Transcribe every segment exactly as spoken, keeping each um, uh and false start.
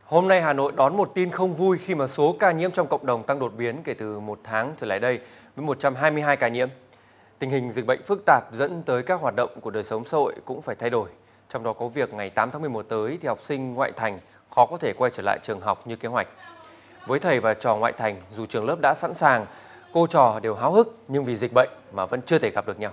Hôm nay Hà Nội đón một tin không vui khi mà số ca nhiễm trong cộng đồng tăng đột biến kể từ một tháng trở lại đây với một trăm hai mươi hai ca nhiễm. Tình hình dịch bệnh phức tạp dẫn tới các hoạt động của đời sống xã hội cũng phải thay đổi. Trong đó có việc ngày tám tháng mười một tới thì học sinh ngoại thành khó có thể quay trở lại trường học như kế hoạch. Với thầy và trò ngoại thành, dù trường lớp đã sẵn sàng, cô trò đều háo hức nhưng vì dịch bệnh mà vẫn chưa thể gặp được nhau.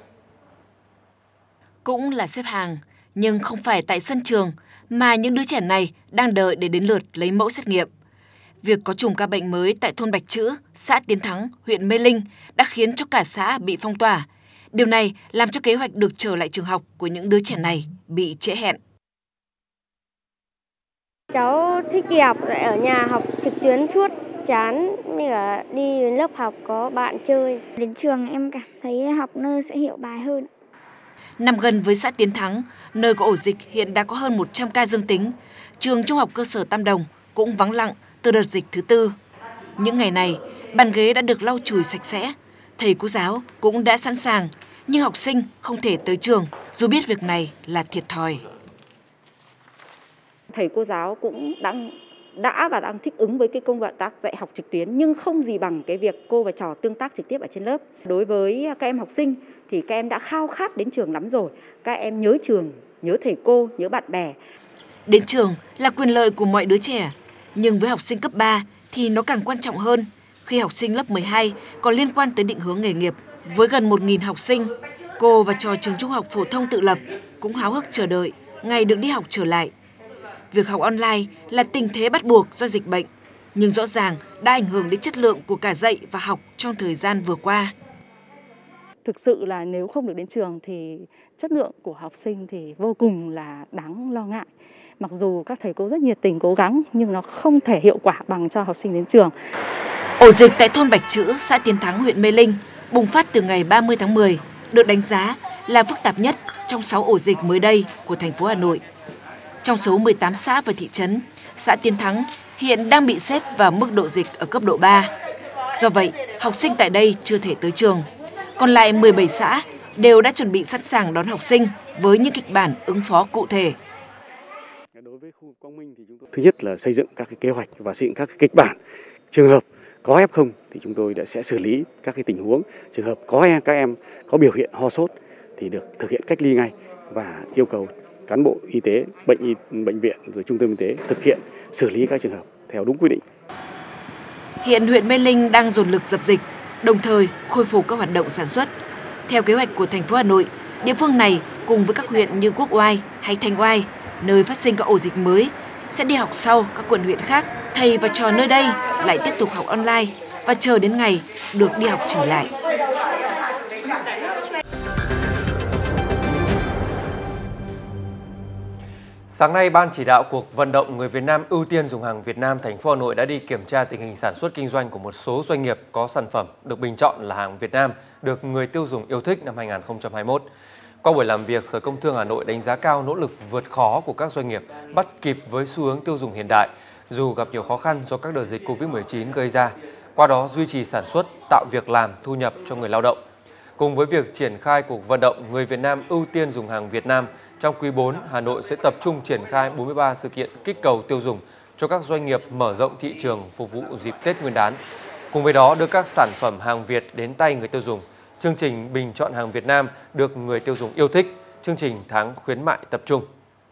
Cũng là xếp hàng, nhưng không phải tại sân trường mà những đứa trẻ này đang đợi để đến lượt lấy mẫu xét nghiệm. Việc có chùm ca bệnh mới tại thôn Bạch Chữ, xã Tiến Thắng, huyện Mê Linh đã khiến cho cả xã bị phong tỏa. Điều này làm cho kế hoạch được trở lại trường học của những đứa trẻ này bị trễ hẹn. Cháu thích đi học, ở nhà học trực tuyến suốt, chán, như là đi đến lớp học có bạn chơi. Đến trường em cảm thấy học nơi sẽ hiểu bài hơn. Nằm gần với xã Tiến Thắng, nơi có ổ dịch hiện đã có hơn một trăm ca dương tính. Trường Trung học cơ sở Tam Đồng cũng vắng lặng từ đợt dịch thứ tư. Những ngày này, bàn ghế đã được lau chùi sạch sẽ. Thầy cô giáo cũng đã sẵn sàng, nhưng học sinh không thể tới trường dù biết việc này là thiệt thòi. Thầy cô giáo cũng đang đã và đang thích ứng với cái công tác dạy học trực tuyến, nhưng không gì bằng cái việc cô và trò tương tác trực tiếp ở trên lớp. Đối với các em học sinh thì các em đã khao khát đến trường lắm rồi. Các em nhớ trường, nhớ thầy cô, nhớ bạn bè. Đến trường là quyền lợi của mọi đứa trẻ, nhưng với học sinh cấp ba thì nó càng quan trọng hơn khi học sinh lớp mười hai còn liên quan tới định hướng nghề nghiệp. Với gần một nghìn học sinh, cô và trò trường Trung học phổ thông tự lập cũng háo hức chờ đợi ngày được đi học trở lại. Việc học online là tình thế bắt buộc do dịch bệnh, nhưng rõ ràng đã ảnh hưởng đến chất lượng của cả dạy và học trong thời gian vừa qua. Thực sự là nếu không được đến trường thì chất lượng của học sinh thì vô cùng là đáng lo ngại. Mặc dù các thầy cô rất nhiệt tình cố gắng nhưng nó không thể hiệu quả bằng cho học sinh đến trường. Ổ dịch tại thôn Bạch Chữ, xã Tiến Thắng, huyện Mê Linh bùng phát từ ngày ba mươi tháng mười, được đánh giá là phức tạp nhất trong sáu ổ dịch mới đây của thành phố Hà Nội. Trong số mười tám xã và thị trấn, xã Tiến Thắng hiện đang bị xếp vào mức độ dịch ở cấp độ ba. Do vậy, học sinh tại đây chưa thể tới trường. Còn lại mười bảy xã đều đã chuẩn bị sẵn sàng đón học sinh với những kịch bản ứng phó cụ thể. Thứ nhất là xây dựng các cái kế hoạch và xây dựng các cái kịch bản. Trường hợp có ép không thì chúng tôi đã sẽ xử lý các cái tình huống. Trường hợp có em các em có biểu hiện ho sốt thì được thực hiện cách ly ngay và yêu cầu cán bộ y tế, bệnh y, bệnh viện rồi trung tâm y tế thực hiện xử lý các trường hợp theo đúng quy định. Hiện huyện Mê Linh đang dồn lực dập dịch, đồng thời khôi phục các hoạt động sản xuất. Theo kế hoạch của thành phố Hà Nội, địa phương này cùng với các huyện như Quốc Oai hay Thanh Oai, nơi phát sinh các ổ dịch mới, sẽ đi học sau các quận huyện khác. Thầy và trò nơi đây lại tiếp tục học online và chờ đến ngày được đi học trở lại. Sáng nay, Ban chỉ đạo cuộc vận động người Việt Nam ưu tiên dùng hàng Việt Nam thành phố Hà Nội đã đi kiểm tra tình hình sản xuất kinh doanh của một số doanh nghiệp có sản phẩm được bình chọn là hàng Việt Nam được người tiêu dùng yêu thích năm hai nghìn không trăm hai mươi mốt. Qua buổi làm việc, Sở Công Thương Hà Nội đánh giá cao nỗ lực vượt khó của các doanh nghiệp bắt kịp với xu hướng tiêu dùng hiện đại, dù gặp nhiều khó khăn do các đợt dịch Covid mười chín gây ra, qua đó duy trì sản xuất, tạo việc làm, thu nhập cho người lao động. Cùng với việc triển khai cuộc vận động người Việt Nam ưu tiên dùng hàng Việt Nam, trong quý bốn, Hà Nội sẽ tập trung triển khai bốn mươi ba sự kiện kích cầu tiêu dùng cho các doanh nghiệp mở rộng thị trường phục vụ dịp Tết Nguyên đán. Cùng với đó, đưa các sản phẩm hàng Việt đến tay người tiêu dùng. Chương trình bình chọn hàng Việt Nam được người tiêu dùng yêu thích. Chương trình tháng khuyến mại tập trung.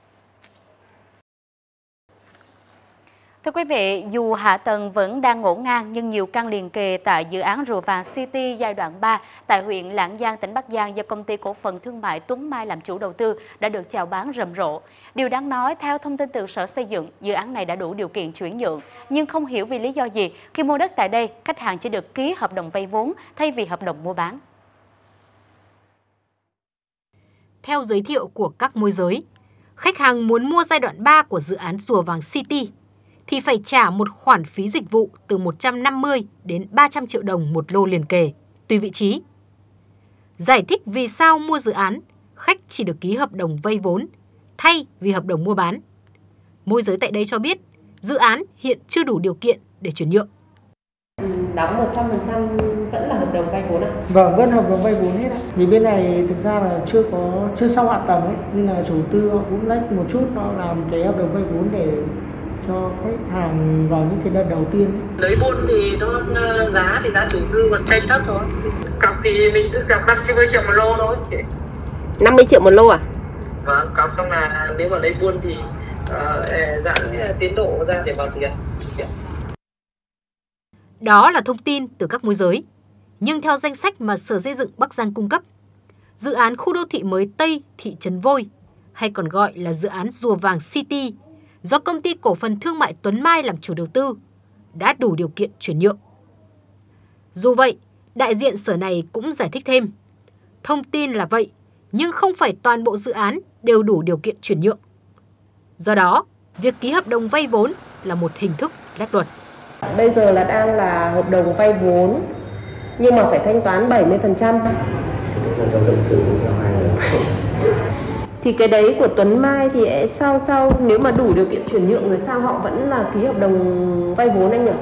Thưa quý vị, dù hạ tầng vẫn đang ngổn ngang nhưng nhiều căn liền kề tại dự án Rùa Vàng City giai đoạn ba tại huyện Lạng Giang, tỉnh Bắc Giang do Công ty Cổ phần Thương mại Tuấn Mai làm chủ đầu tư đã được chào bán rầm rộ. Điều đáng nói, theo thông tin từ Sở Xây dựng, dự án này đã đủ điều kiện chuyển nhượng, nhưng không hiểu vì lý do gì khi mua đất tại đây, khách hàng chỉ được ký hợp đồng vay vốn thay vì hợp đồng mua bán. Theo giới thiệu của các môi giới, khách hàng muốn mua giai đoạn ba của dự án Rùa Vàng City thì phải trả một khoản phí dịch vụ từ một trăm năm mươi đến ba trăm triệu đồng một lô liền kề, tùy vị trí. Giải thích vì sao mua dự án, khách chỉ được ký hợp đồng vay vốn thay vì hợp đồng mua bán. Môi giới tại đây cho biết, dự án hiện chưa đủ điều kiện để chuyển nhượng. Đóng một trăm phần trăm vẫn là hợp đồng vay vốn ạ? Vâng, vẫn hợp đồng vay vốn hết ạ. Vì bên này thực ra là chưa có chưa xong hạ tầng ấy, nên là chủ tư họ cũng lách một chút, họ làm cái hợp đồng vay vốn để cho khách hàng vào những cái đợt đầu tiên. Lấy buôn thì nó giá thì giá chủ tư còn tranh thấp thôi. Cọc thì mình cứ cọc năm mươi triệu một lô thôi. năm mươi triệu một lô à? Vâng, cọc xong là nếu mà lấy buôn thì uh, giãn tiến độ ra để vào tiền. Đó là thông tin từ các môi giới. Nhưng theo danh sách mà Sở Xây dựng Bắc Giang cung cấp, dự án khu đô thị mới Tây thị trấn Vôi, hay còn gọi là dự án Rùa Vàng City, do Công ty Cổ phần Thương mại Tuấn Mai làm chủ đầu tư, đã đủ điều kiện chuyển nhượng. Dù vậy, đại diện Sở này cũng giải thích thêm, thông tin là vậy, nhưng không phải toàn bộ dự án đều đủ điều kiện chuyển nhượng. Do đó, việc ký hợp đồng vay vốn là một hình thức lách luật. Bây giờ là đang là hợp đồng vay vốn, nhưng mà phải thanh toán bảy mươi phần trăm. Thì tức là do dân sự theo hai người phải. Thì cái đấy của Tuấn Mai thì sao sao nếu mà đủ điều kiện chuyển nhượng rồi sao họ vẫn là ký hợp đồng vay vốn anh nhỉ?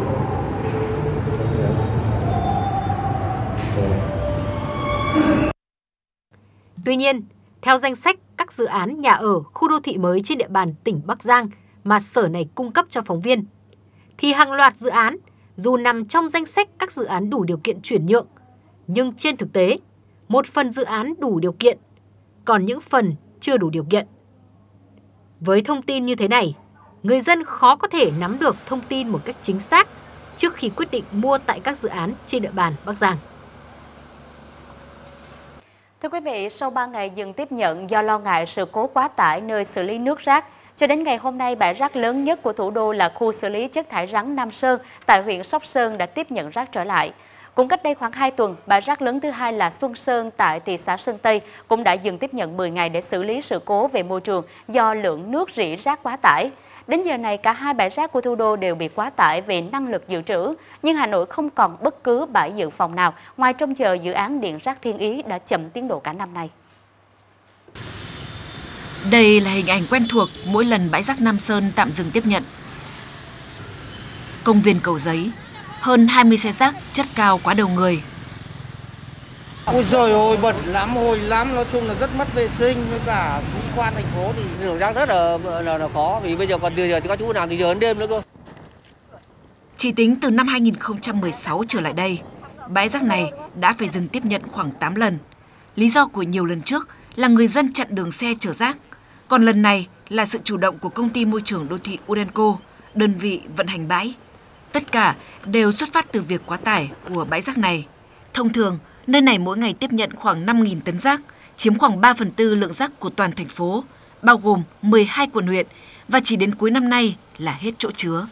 Tuy nhiên, theo danh sách các dự án nhà ở, khu đô thị mới trên địa bàn tỉnh Bắc Giang mà Sở này cung cấp cho phóng viên, thì hàng loạt dự án dù nằm trong danh sách các dự án đủ điều kiện chuyển nhượng, nhưng trên thực tế, một phần dự án đủ điều kiện, còn những phần chưa đủ điều kiện. Với thông tin như thế này, người dân khó có thể nắm được thông tin một cách chính xác trước khi quyết định mua tại các dự án trên địa bàn Bắc Giang. Thưa quý vị, sau ba ngày dừng tiếp nhận do lo ngại sự cố quá tải nơi xử lý nước rác, cho đến ngày hôm nay, bãi rác lớn nhất của thủ đô là khu xử lý chất thải rắn Nam Sơn tại huyện Sóc Sơn đã tiếp nhận rác trở lại. Cũng cách đây khoảng hai tuần, bãi rác lớn thứ hai là Xuân Sơn tại thị xã Sơn Tây cũng đã dừng tiếp nhận mười ngày để xử lý sự cố về môi trường do lượng nước rỉ rác quá tải. Đến giờ này, cả hai bãi rác của thủ đô đều bị quá tải về năng lực dự trữ, nhưng Hà Nội không còn bất cứ bãi dự phòng nào ngoài trông chờ dự án điện rác Thiên Ý đã chậm tiến độ cả năm nay. Đây là hình ảnh quen thuộc mỗi lần bãi rác Nam Sơn tạm dừng tiếp nhận. Công viên Cầu Giấy, hơn hai mươi xe rác chất cao quá đầu người. Ôi giời ơi, bẩn lắm, hôi lắm, nói chung là rất mất vệ sinh với cả mỹ quan thành phố thì đường rác rất là, là là khó, vì bây giờ còn từ giờ thì có chỗ nào từ giờ đến đêm nữa cơ. Chỉ tính từ năm hai nghìn không trăm mười sáu trở lại đây, bãi rác này đã phải dừng tiếp nhận khoảng tám lần. Lý do của nhiều lần trước là người dân chặn đường xe chở rác, còn lần này là sự chủ động của công ty môi trường đô thị Urenco, đơn vị vận hành bãi. Tất cả đều xuất phát từ việc quá tải của bãi rác này. Thông thường, nơi này mỗi ngày tiếp nhận khoảng năm nghìn tấn rác, chiếm khoảng ba phần tư lượng rác của toàn thành phố, bao gồm mười hai quận huyện, và chỉ đến cuối năm nay là hết chỗ chứa.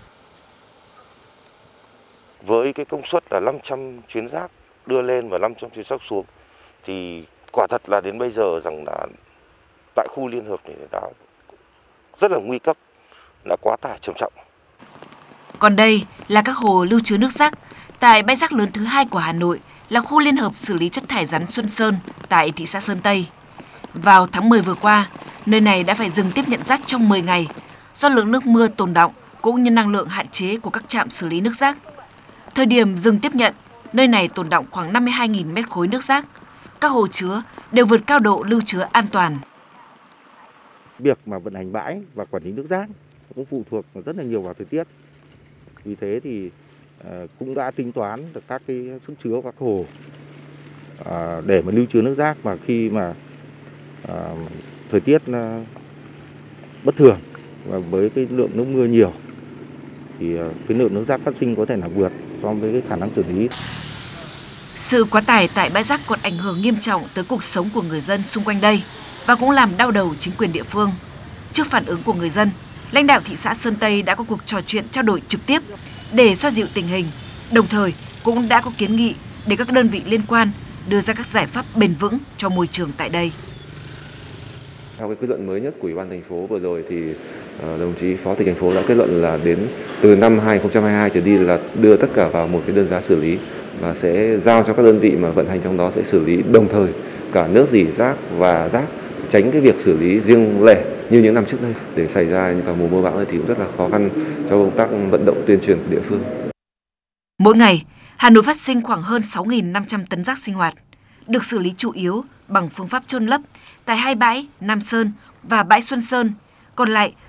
Với cái công suất là năm trăm chuyến rác đưa lên và năm trăm chuyến rác xuống, thì quả thật là đến bây giờ rằng là tại khu liên hợp này đã rất là nguy cấp, đã quá tải trầm trọng. Còn đây là các hồ lưu chứa nước rác tại bãi rác lớn thứ hai của Hà Nội, là khu liên hợp xử lý chất thải rắn Xuân Sơn tại thị xã Sơn Tây. Vào tháng mười vừa qua, nơi này đã phải dừng tiếp nhận rác trong mười ngày do lượng nước mưa tồn đọng cũng như năng lượng hạn chế của các trạm xử lý nước rác. Thời điểm dừng tiếp nhận, nơi này tồn đọng khoảng năm mươi hai nghìn mét khối nước rác. Các hồ chứa đều vượt cao độ lưu chứa an toàn. Việc mà vận hành bãi và quản lý nước rác cũng phụ thuộc rất là nhiều vào thời tiết. Vì thế thì cũng đã tính toán được các cái sức chứa của các hồ để mà lưu trữ nước rác, mà khi mà thời tiết bất thường và với cái lượng nước mưa nhiều thì cái lượng nước rác phát sinh có thể là vượt so với cái khả năng xử lý. Sự quá tải tại bãi rác còn ảnh hưởng nghiêm trọng tới cuộc sống của người dân xung quanh đây và cũng làm đau đầu chính quyền địa phương. Trước phản ứng của người dân, lãnh đạo thị xã Sơn Tây đã có cuộc trò chuyện trao đổi trực tiếp để xoa dịu tình hình, đồng thời cũng đã có kiến nghị để các đơn vị liên quan đưa ra các giải pháp bền vững cho môi trường tại đây. Theo cái kết luận mới nhất của Ủy ban thành phố vừa rồi thì đồng chí Phó Chủ tịch thành phố đã kết luận là đến từ năm hai nghìn không trăm hai mươi hai trở đi là đưa tất cả vào một cái đơn giá xử lý và sẽ giao cho các đơn vị mà vận hành trong đó sẽ xử lý đồng thời cả nước rỉ rác và rác, tránh cái việc xử lý riêng lẻ như những năm trước đây. Để xảy ra vào mùa mưa bão này thì cũng rất là khó khăn cho công tác vận động tuyên truyền của địa phương. Mỗi ngày, Hà Nội phát sinh khoảng hơn sáu nghìn năm trăm tấn rác sinh hoạt, được xử lý chủ yếu bằng phương pháp chôn lấp tại hai bãi Nam Sơn và bãi Xuân Sơn. Còn lại,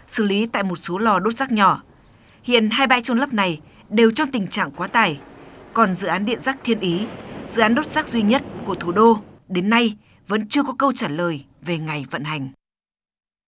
xử lý tại một số lò đốt rác nhỏ. Hiện hai bãi chôn lấp này đều trong tình trạng quá tải. Còn dự án điện rác Thiên Ý, dự án đốt rác duy nhất của thủ đô, đến nay vẫn chưa có câu trả lời về ngày vận hành.